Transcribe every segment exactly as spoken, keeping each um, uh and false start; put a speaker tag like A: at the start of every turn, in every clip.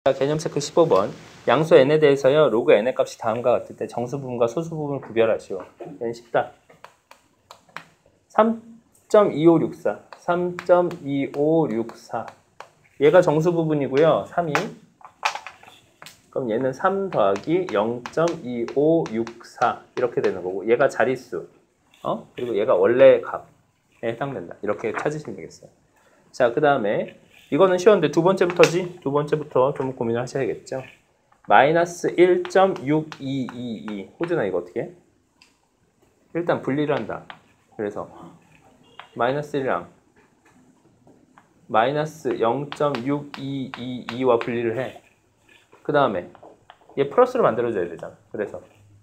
A: 개념 체크 십오 번. 양수 n에 대해서요. 로그 n의 값이 다음과 같을 때 정수 부분과 소수 부분을 구별하시오. 얘는 쉽다. 삼 점 이오육사. 삼 점 이오육사. 얘가 정수 부분이고요. 삼이. 그럼 얘는 삼 더하기 영 점 이오육사 이렇게 되는 거고, 얘가 자릿수. 어? 그리고 얘가 원래 값에 해당된다. 이렇게 찾으시면 되겠어요. 자, 그 다음에 이거는 쉬웠는데 두 번째부터지? 두 번째부터 좀 고민을 하셔야겠죠. 마이너스 일 점 육이이이. 호준아 이거 어떻게 해? 일단 분리를 한다. 그래서 마이너스 일이랑 마이너스 영 점 육이이이와 분리를 해. 그 다음에 얘 플러스로 만들어줘야 되잖아. 그래서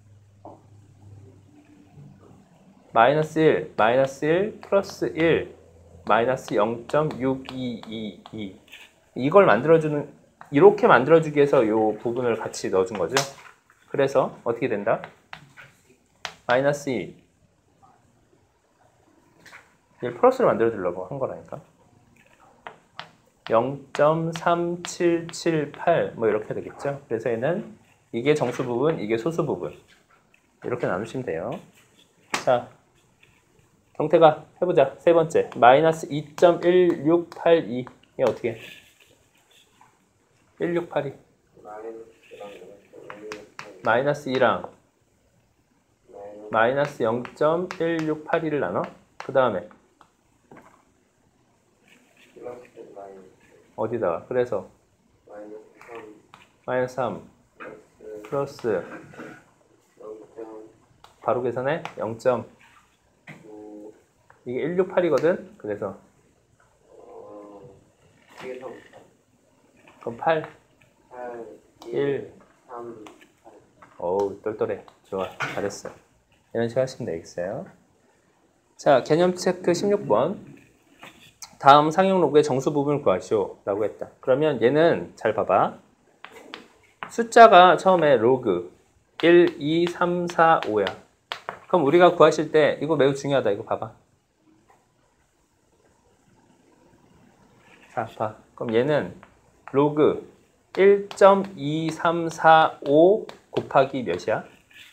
A: 마이너스 일, 마이너스 일, 플러스 일, 마이너스 영 점 육이이이. 이걸 만들어주는, 이렇게 만들어주기 위해서 이 부분을 같이 넣어준 거죠. 그래서 어떻게 된다? 마이너스 이. 얘를 플러스로 만들어주려고 한 거라니까. 영 점 삼칠칠팔 뭐 이렇게 되겠죠. 그래서 얘는 이게 정수 부분, 이게 소수 부분. 이렇게 나누시면 돼요. 자, 경태가 해보자. 세 번째. 마이너스 이 점 일육팔이. 이게 어떻게 해? 일육팔이. 마이너스 이랑 마이너스 영 점 일육팔이를 나눠? 그 다음에 어디다가? 그래서 마이너스 삼 플러스 바로 계산해? 영 점 이게 일육팔이거든? 그래서 그럼 팔, 일, 삼, 어우 똘똘해. 좋아, 잘했어. 이런 식으로 하시면 되겠어요. 자, 개념 체크 십육 번. 다음 상용 로그의 정수 부분을 구하시오 라고 했다. 그러면 얘는 잘 봐봐. 숫자가 처음에 로그 일, 이, 삼, 사, 오야. 그럼 우리가 구하실 때 이거 매우 중요하다. 이거 봐봐. 자, 봐. 그럼 얘는 로그 일 점 이삼사오 곱하기 몇이야?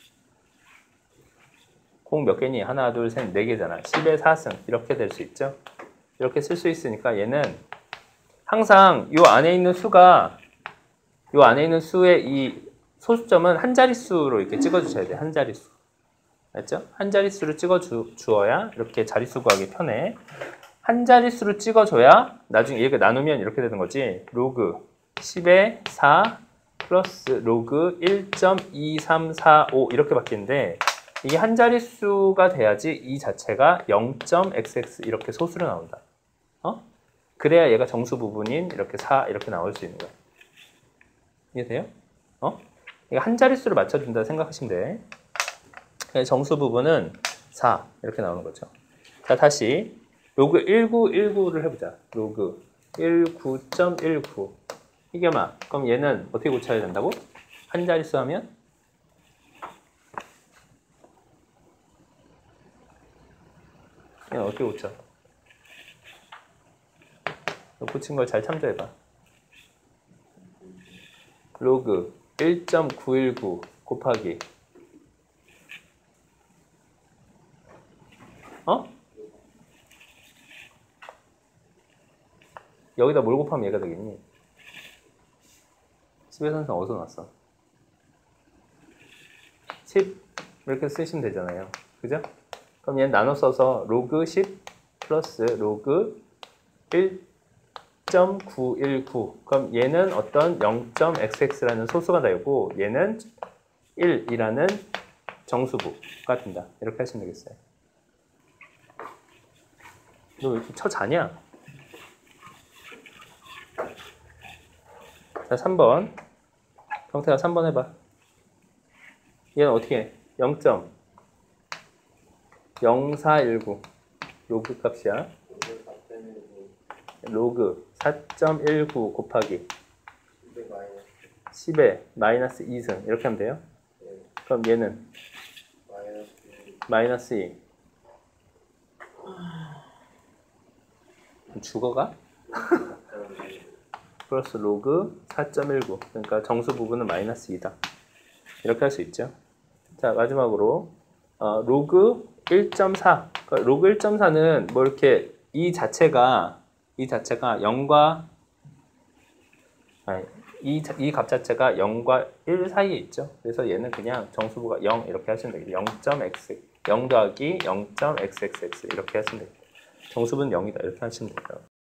A: 공 몇 개니? 하나, 둘, 셋, 네 개잖아. 십의 사 승. 이렇게 될 수 있죠? 이렇게 쓸 수 있으니까 얘는 항상 요 안에 있는 수가, 요 안에 있는 수의 이 소수점은 한 자릿수로 이렇게 찍어주셔야 돼. 한 자릿수. 알죠? 한 자릿수로 찍어주어야 이렇게 자릿수 구하기 편해. 한 자릿수로 찍어줘야 나중에 얘가 나누면 이렇게 되는 거지. 로그 십의 사 플러스 로그 일 점 이삼사오 이렇게 바뀌는데, 이게 한 자릿수가 돼야지 이 자체가 영 점 엑스엑스 이렇게 소수로 나온다. 어? 그래야 얘가 정수 부분인 이렇게 사 이렇게 나올 수 있는 거야. 이해돼요? 어? 이거 한 자릿수로 맞춰준다 생각하시면 돼. 정수 부분은 사 이렇게 나오는 거죠. 자, 다시 로그 천구백십구를 해보자. 로그 십구 점 일구. 이게 막 그럼 얘는 어떻게 고쳐야 된다고? 한 자릿수 하면 얘는 어떻게 고쳐? 고친 걸 잘 참조해봐. 로그 일 점 구일구 곱하기 어? 여기다 뭘 곱하면 얘가 되겠니? 십의 선생 어디서 났어? 십 이렇게 쓰시면 되잖아요. 그죠? 그럼 얘는 나눠 써서 로그 십 플러스 로그 일 점 구일구. 그럼 얘는 어떤 영 점 엑스엑스라는 소수가 되고 얘는 일이라는 정수부가 된다. 이렇게 하시면 되겠어요. 너 왜 이렇게 쳐 자냐? 자, 삼 번. 경태가 삼 번 해봐. 얘는 어떻게 해? 영 점 영사일구. 로그 값이야. 로그 사 점 일구 곱하기 십의 마이너스 이 승. 이렇게 하면 돼요? 그럼 얘는 마이너스 이. 죽어가? 플러스 로그 사 점 일구. 그러니까 정수 부분은 마이너스 이다. 이렇게 할 수 있죠. 자, 마지막으로 어, 로그 일 점 사. 그러니까 로그 일 점 사는 뭐 이렇게 이 자체가 이 자체가 영과 아니, 이, 이 값 자체가 영과 일 사이에 있죠. 그래서 얘는 그냥 정수부가 영 이렇게 하시면 되겠죠. 영 점 x 영 더하기 영 점 xxx 이렇게 하시면 되겠죠. 정수부는 영이다 이렇게 하시면 돼요.